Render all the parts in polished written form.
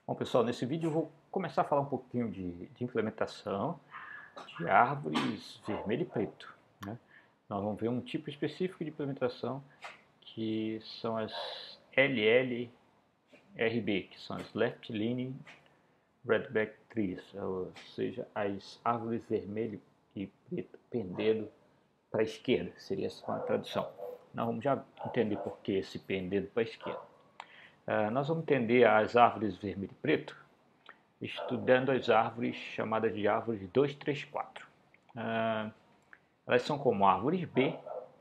Bom, pessoal, nesse vídeo eu vou começar a falar um pouquinho de implementação de árvores vermelho e preto, né? Nós vamos ver um tipo específico de implementação que são as LLRB, que são as Left Leaning Redback Trees, ou seja, as árvores vermelho e preto pendendo para a esquerda, seria essa uma tradução. Nós vamos já entender por que esse pendendo para a esquerda. Nós vamos entender as árvores vermelho e preto estudando as árvores chamadas de árvores 2, 3, 4. Elas são como árvores B,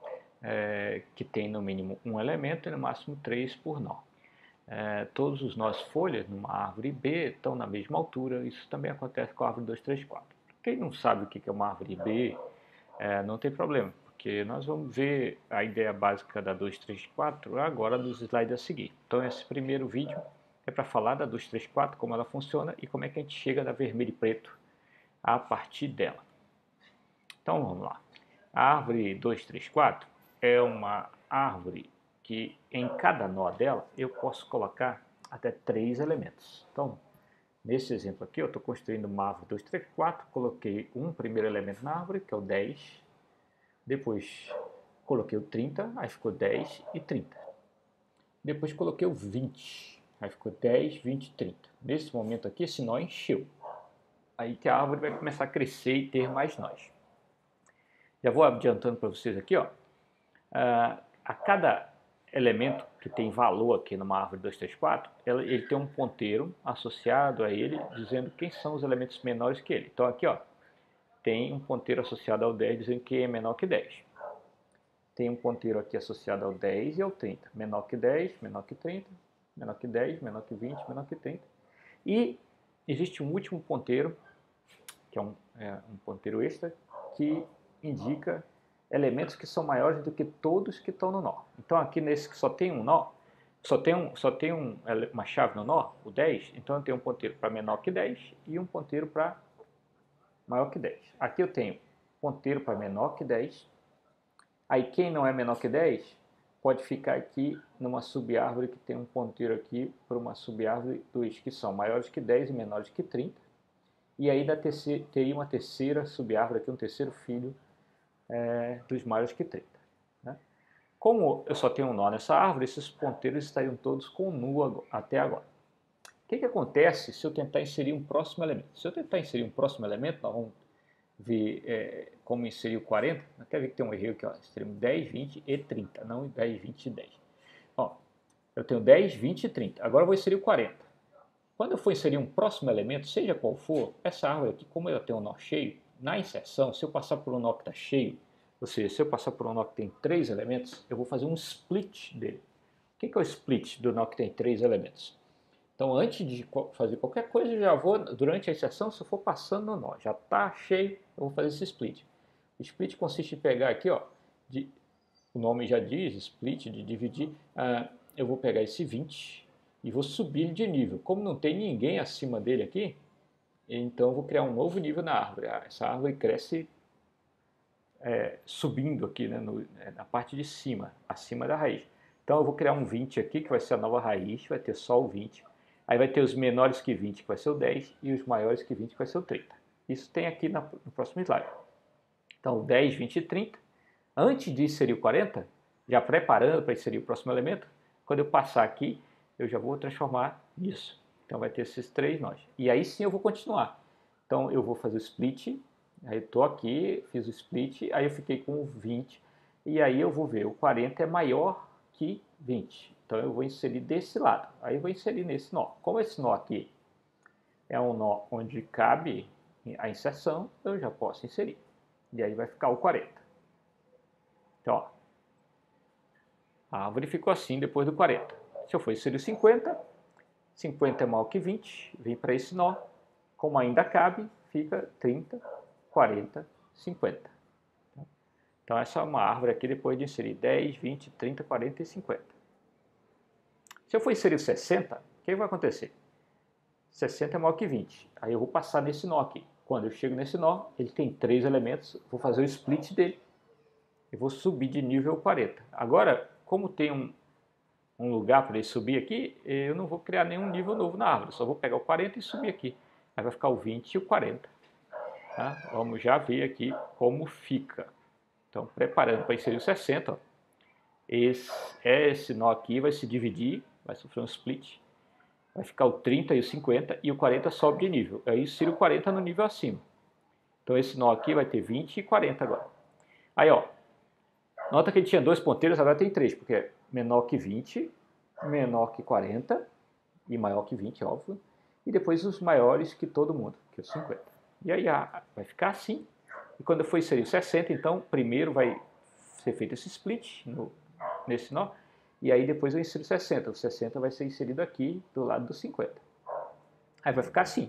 que tem no mínimo um elemento e no máximo 3 por nó. Todos os nós folhas numa árvore B estão na mesma altura. Isso também acontece com a árvore 2, 3, 4. Quem não sabe o que é uma árvore B, não tem problema, porque nós vamos ver a ideia básica da 2, 3, 4 agora dos slides a seguir. Então esse primeiro vídeo é para falar da 2, 3, 4, como ela funciona e como é que a gente chega da vermelho e preto a partir dela. Então vamos lá. A árvore 2, 3, 4 é uma árvore que em cada nó dela eu posso colocar até 3 elementos. Então, nesse exemplo aqui eu estou construindo uma árvore 2, 3, 4, coloquei um primeiro elemento na árvore, que é o 10, depois coloquei o 30, aí ficou 10 e 30. Depois coloquei o 20, aí ficou 10, 20 e 30. Nesse momento aqui esse nó encheu. Aí que a árvore vai começar a crescer e ter mais nós. Já vou adiantando para vocês aqui, ó. A cada elemento que tem valor aqui numa árvore 2, 3, 4, ele tem um ponteiro associado a ele, dizendo quem são os elementos menores que ele. Então aqui, ó, tem um ponteiro associado ao 10, dizendo que é menor que 10. Tem um ponteiro aqui associado ao 10 e ao 30. Menor que 10, menor que 30, menor que 10, menor que 20, menor que 30. E existe um último ponteiro, que é um ponteiro extra, que indica elementos que são maiores do que todos que estão no nó. Então aqui nesse que só tem um nó, só tem uma chave no nó, o 10, então eu tenho um ponteiro para menor que 10 e um ponteiro para maior que 10. Aqui eu tenho ponteiro para menor que 10. Aí quem não é menor que 10 pode ficar aqui numa subárvore que tem um ponteiro aqui para uma subárvore 2, que são maiores que 10 e menores que 30. E aí teria uma terceira subárvore aqui, um terceiro filho dos maiores que 30. Né? Como eu só tenho um nó nessa árvore, esses ponteiros estariam todos com nu até agora. O que acontece se eu tentar inserir um próximo elemento? Se eu tentar inserir um próximo elemento, nós vamos ver como inserir o 40. Quer ver que tem um erro aqui, ó. Teremos 10, 20 e 30, não 10, 20 e 10. Ó, eu tenho 10, 20 e 30. Agora eu vou inserir o 40. Quando eu for inserir um próximo elemento, seja qual for, essa árvore aqui, como eu tenho um nó cheio, na inserção, se eu passar por um nó que está cheio, ou seja, se eu passar por um nó que tem 3 elementos, eu vou fazer um split dele. O que é o split do nó que tem 3 elementos? Então, antes de fazer qualquer coisa, eu já vou, durante a inserção, se eu for passando no nó, já está cheio, eu vou fazer esse split. O split consiste em pegar aqui, ó, o nome já diz, split, de dividir, eu vou pegar esse 20 e vou subir de nível. Como não tem ninguém acima dele aqui, então eu vou criar um novo nível na árvore. Essa árvore cresce subindo aqui, né, na parte de cima, acima da raiz. Então eu vou criar um 20 aqui, que vai ser a nova raiz, vai ter só o 20. Aí vai ter os menores que 20, que vai ser o 10, e os maiores que 20, que vai ser o 30. Isso tem aqui no próximo slide. Então 10, 20 e 30. Antes de inserir o 40, já preparando para inserir o próximo elemento, quando eu passar aqui, eu já vou transformar nisso. Então vai ter esses 3 nós. E aí sim eu vou continuar. Então eu vou fazer o split. Aí eu estou aqui, fiz o split, aí eu fiquei com o 20. E aí eu vou ver, o 40 é maior que 20. Então eu vou inserir desse lado. Aí eu vou inserir nesse nó. Como esse nó aqui é um nó onde cabe a inserção, eu já posso inserir. E aí vai ficar o 40. Então, ó, a árvore ficou assim depois do 40. Se eu for inserir o 50, 50 é maior que 20, vem para esse nó. Como ainda cabe, fica 30, 40, 50. Então essa é uma árvore aqui depois de inserir 10, 20, 30, 40 e 50. Se eu for inserir 60, o que vai acontecer? 60 é maior que 20. Aí eu vou passar nesse nó aqui. Quando eu chego nesse nó, ele tem 3 elementos, vou fazer o split dele. E vou subir de nível 40. Agora, como tem um lugar para ele subir aqui, eu não vou criar nenhum nível novo na árvore, só vou pegar o 40 e subir aqui. Aí vai ficar o 20 e o 40. Tá? Vamos já ver aqui como fica. Então, preparando para inserir o 60, ó. Esse nó aqui vai se dividir, vai sofrer um split. Vai ficar o 30 e o 50 e o 40 sobe de nível. Aí insiro o 40 no nível acima. Então esse nó aqui vai ter 20 e 40 agora. Aí, ó, nota que ele tinha 2 ponteiros, agora tem 3, porque é menor que 20, menor que 40 e maior que 20, óbvio. E depois os maiores que todo mundo, que é o 50. E aí vai ficar assim. E quando eu for inserir o 60, então primeiro vai ser feito esse split nesse nó. E aí depois eu insiro o 60. O 60 vai ser inserido aqui do lado do 50. Aí vai ficar assim.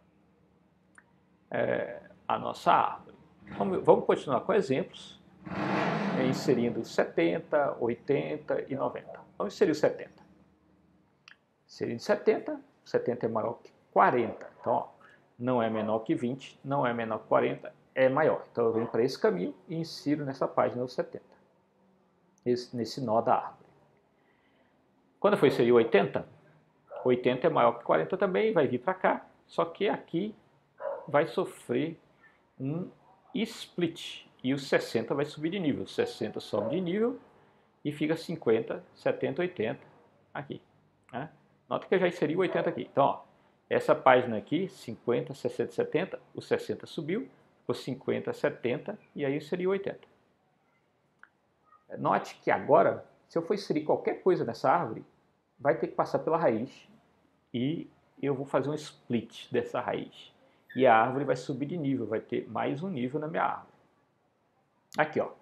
A nossa árvore. Vamos continuar com exemplos, inserindo 70, 80 e 90. Vamos inserir o 70. Inserindo 70, 70 é maior que 40. Então, ó, não é menor que 20, não é menor que 40, é maior. Então, eu venho para esse caminho e insiro nessa página o 70, nesse nó da árvore. Quando eu for inserir 80, 80 é maior que 40 também, vai vir para cá, só que aqui vai sofrer um split e o 60 vai subir de nível. 60 sobe de nível e fica 50, 70, 80 aqui. Né? Nota que eu já inseri o 80 aqui. Então, ó, essa página aqui, 50, 60, 70, o 60 subiu, ficou 50, 70 e aí eu inseri o 80. Note que agora, se eu for inserir qualquer coisa nessa árvore, vai ter que passar pela raiz e eu vou fazer um split dessa raiz. E a árvore vai subir de nível, vai ter mais um nível na minha árvore. Aqui, ó.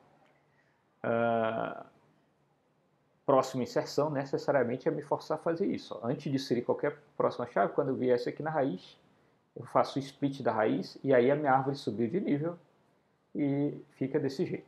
Próxima inserção necessariamente é me forçar a fazer isso. Ó. Antes de inserir qualquer próxima chave, quando eu viesse aqui na raiz, eu faço o split da raiz e aí a minha árvore subiu de nível e fica desse jeito.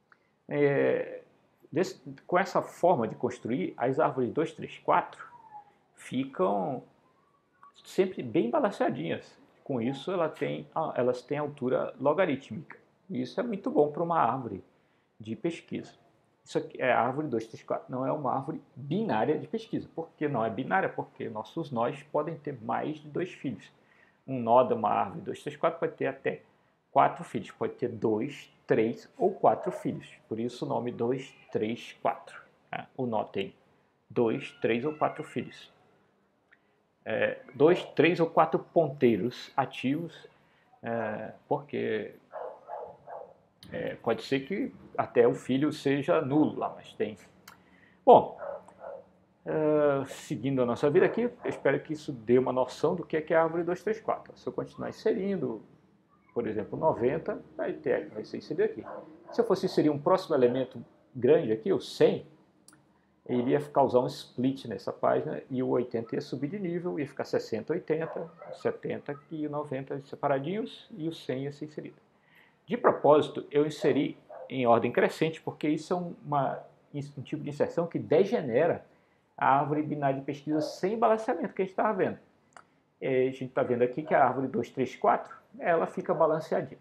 Com essa forma de construir, as árvores 2, 3, 4 ficam sempre bem balanceadinhas. Com isso, elas têm altura logarítmica. E isso é muito bom para uma árvore de pesquisa. Isso aqui é a árvore 2, 3, 4. Não é uma árvore binária de pesquisa. Por que não é binária? Porque nossos nós podem ter mais de 2 filhos. Um nó de uma árvore 2, 3, 4 pode ter até 4 filhos. Pode ter 2, 3 ou 4 filhos. Por isso o nome 2, 3, 4. O nó tem 2, 3 ou 4 filhos. 2, 3 ou 4 ponteiros ativos, porque pode ser que até o filho seja nulo lá, mas tem. Bom, seguindo a nossa vida aqui, eu espero que isso dê uma noção do que é a árvore 2, 3, 4. Se eu continuar inserindo, por exemplo, 90, vai ser inserido aqui. Se eu fosse inserir um próximo elemento grande aqui, o 100, ele ia causar um split nessa página e o 80 ia subir de nível, ia ficar 60, 80, 70 e 90 separadinhos e o 100 ia ser inserido. De propósito, eu inseri em ordem crescente porque isso é um tipo de inserção que degenera a árvore binária de pesquisa sem balanceamento que a gente estava vendo. A gente está vendo aqui que a árvore 2, 3, 4, ela fica balanceadinha.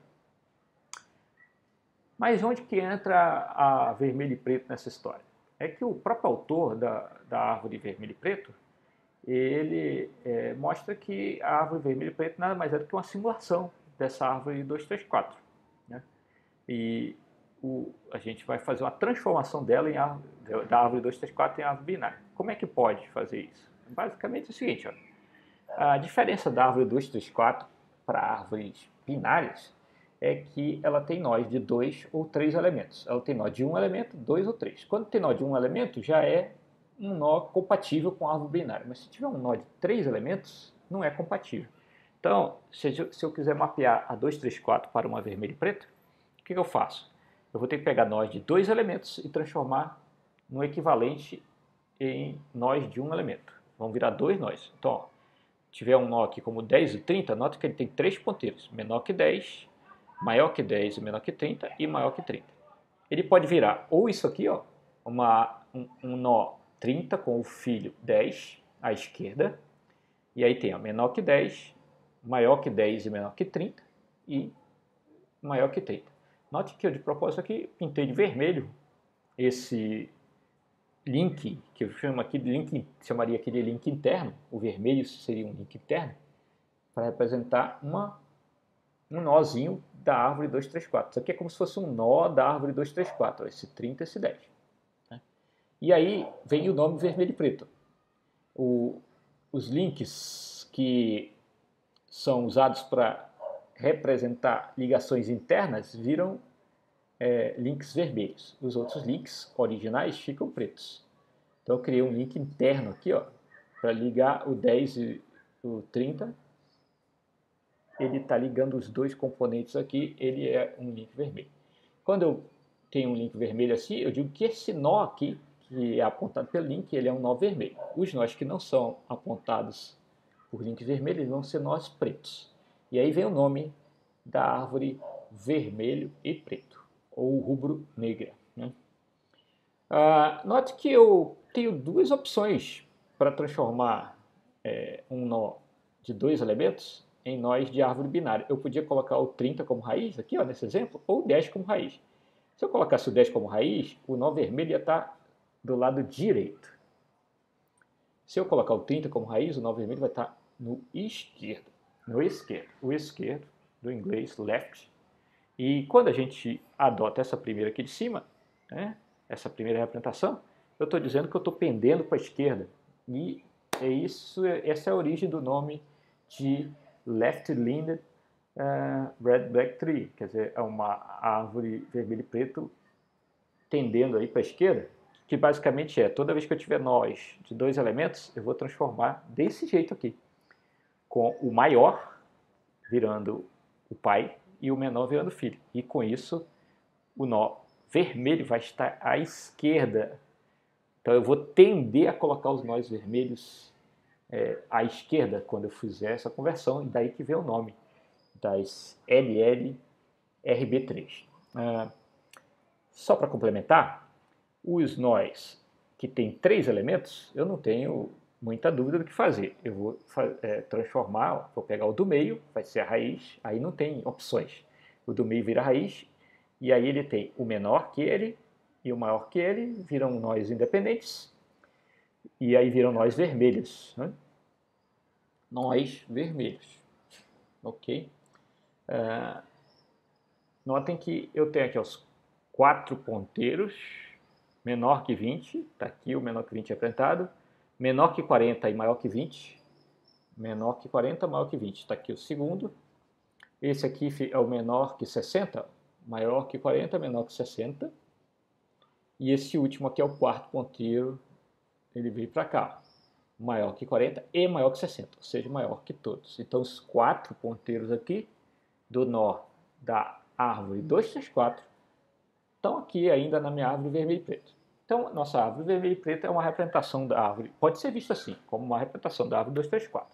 Mas onde que entra a vermelho e preto nessa história? É que o próprio autor da árvore vermelho e preto, ele mostra que a árvore vermelho e preto nada mais é do que uma simulação dessa árvore 2, 3, 4. Né? E a gente vai fazer uma transformação dela da árvore 2, 3, 4 em árvore binária. Como é que pode fazer isso? Basicamente é o seguinte, ó, a diferença da árvore 2, 3, 4 para árvores binárias é que ela tem nós de 2 ou 3 elementos. Ela tem nó de 1 elemento, 2 ou 3. Quando tem nó de 1 elemento, já é um nó compatível com a árvore binária. Mas se tiver um nó de 3 elementos, não é compatível. Então, se eu quiser mapear a 2, 3, 4 para uma vermelho e preto, o que eu faço? Eu vou ter que pegar nós de 2 elementos e transformar no equivalente em nós de 1 elemento. Vão virar 2 nós. Então, ó, tiver um nó aqui como 10 e 30, nota que ele tem 3 ponteiros. Menor que 10, maior que 10 e menor que 30 e maior que 30. Ele pode virar ou isso aqui, ó, um nó 30 com o filho 10 à esquerda, e aí tem ó, menor que 10, maior que 10 e menor que 30 e maior que 30. Note que eu de propósito aqui pintei de vermelho esse link, que eu chamo aqui de link, chamaria aqui de link interno, o vermelho seria um link interno, para representar um nozinho da árvore 234. Isso aqui é como se fosse um nó da árvore 234, esse 30 e esse 10. Né? E aí vem o nome vermelho e preto. Os links que são usados para representar ligações internas viram links vermelhos. Os outros links originais ficam pretos. Então eu criei um link interno aqui, para ligar o 10 e o 30. Ele está ligando os dois componentes aqui, ele é um link vermelho. Quando eu tenho um link vermelho assim, eu digo que esse nó aqui, que é apontado pelo link, ele é um nó vermelho. Os nós que não são apontados por link vermelho, eles vão ser nós pretos. E aí vem o nome da árvore vermelho e preto, ou rubro negra. Né? Note que eu tenho duas opções para transformar um nó de dois elementos em nós de árvore binária. Eu podia colocar o 30 como raiz, aqui nesse exemplo, ou o 10 como raiz. Se eu colocasse o 10 como raiz, o nó vermelho ia estar do lado direito. Se eu colocar o 30 como raiz, o nó vermelho vai estar no esquerdo. O esquerdo, do inglês left. E quando a gente adota essa primeira aqui de cima, né, essa primeira representação, eu estou dizendo que eu estou pendendo para a esquerda. E essa é a origem do nome de left-leaned red black tree, quer dizer, é uma árvore vermelho e preto tendendo aí para a esquerda, que basicamente toda vez que eu tiver nós de dois elementos, eu vou transformar desse jeito aqui, com o maior virando o pai e o menor virando o filho. E com isso, o nó vermelho vai estar à esquerda. Então eu vou tender a colocar os nós vermelhos à esquerda quando eu fizer essa conversão, e daí que vem o nome das LLRB3. Só para complementar, os nós que tem 3 elementos, eu não tenho muita dúvida do que fazer. Eu vou transformar, vou pegar o do meio, vai ser a raiz, aí não tem opções. O do meio vira a raiz, e aí ele tem o menor que ele e o maior que ele, viram nós independentes, e aí viram nós vermelhos. Né? Nós vermelhos. Ok? Notem que eu tenho aqui os 4 ponteiros, menor que 20, está aqui o menor que 20 apresentado, menor que 40 e maior que 20, menor que 40, maior que 20, está aqui o segundo, esse aqui é o menor que 60, maior que 40, menor que 60, e esse último aqui é o quarto ponteiro, ele veio para cá, maior que 40 e maior que 60, ou seja, maior que todos. Então os 4 ponteiros aqui do nó da árvore 234 estão aqui ainda na minha árvore vermelho e preto. Então, nossa árvore vermelho e preto é uma representação da árvore, pode ser vista assim, como uma representação da árvore 234.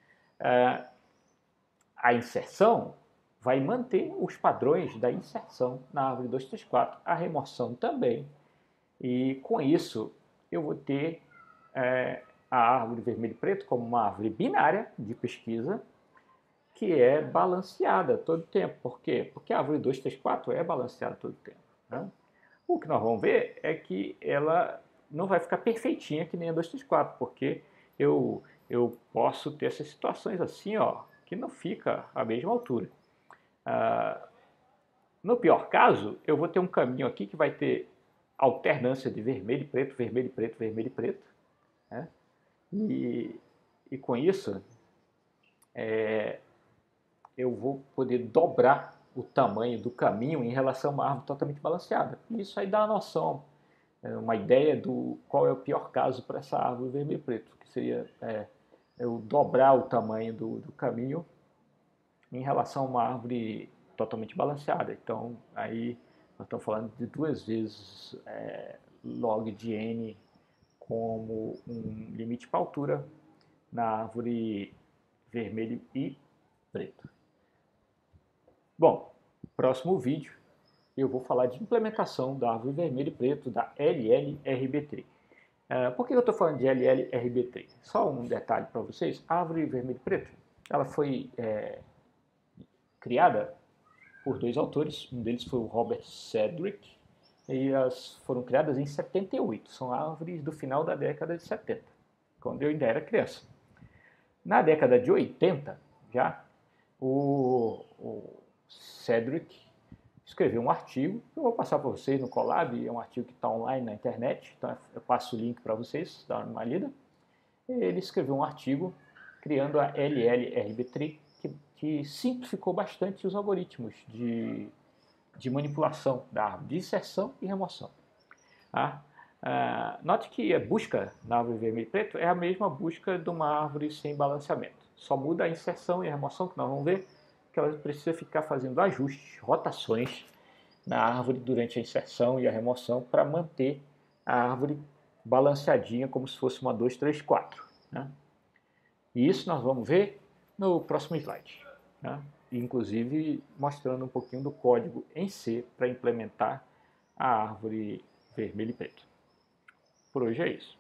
A inserção vai manter os padrões da inserção na árvore 234, a remoção também, e com isso eu vou ter a árvore vermelho e preto como uma árvore binária de pesquisa, que é balanceada todo o tempo. Por quê? Porque a árvore 234 é balanceada todo o tempo. Né? O que nós vamos ver é que ela não vai ficar perfeitinha que nem a 234, porque eu posso ter essas situações assim, que não fica à mesma altura. No pior caso, eu vou ter um caminho aqui que vai ter alternância de vermelho e preto, vermelho e preto, vermelho e preto. Né? E com isso, eu vou poder dobrar o tamanho do caminho em relação a uma árvore totalmente balanceada. E isso aí dá uma noção, uma ideia do qual é o pior caso para essa árvore vermelho e preto, que seria eu dobrar o tamanho do caminho em relação a uma árvore totalmente balanceada. Então, aí nós estamos falando de 2 vezes log de n como um limite para altura na árvore vermelho e preto. Bom, próximo vídeo eu vou falar de implementação da árvore vermelho e preto da LLRB3. Por que eu estou falando de LLRB3? Só um detalhe para vocês, a árvore vermelho e preto, ela foi criada por 2 autores, um deles foi o Robert Sedgwick, e elas foram criadas em 78, são árvores do final da década de 70, quando eu ainda era criança. Na década de 80, já, o Cedric escreveu um artigo, que eu vou passar para vocês no Colab, é um artigo que está online na internet, então eu passo o link para vocês darem uma lida. Ele escreveu um artigo criando a LLRB3, que simplificou bastante os algoritmos de manipulação da árvore, de inserção e remoção. Note que a busca na árvore vermelho e preto é a mesma busca de uma árvore sem balanceamento. Só muda a inserção e a remoção, que nós vamos ver, que ela precisa ficar fazendo ajustes, rotações na árvore durante a inserção e a remoção para manter a árvore balanceadinha como se fosse uma 2, 3, 4. Né? E isso nós vamos ver no próximo slide. Né? Inclusive mostrando um pouquinho do código em C para implementar a árvore vermelho e preto. Por hoje é isso.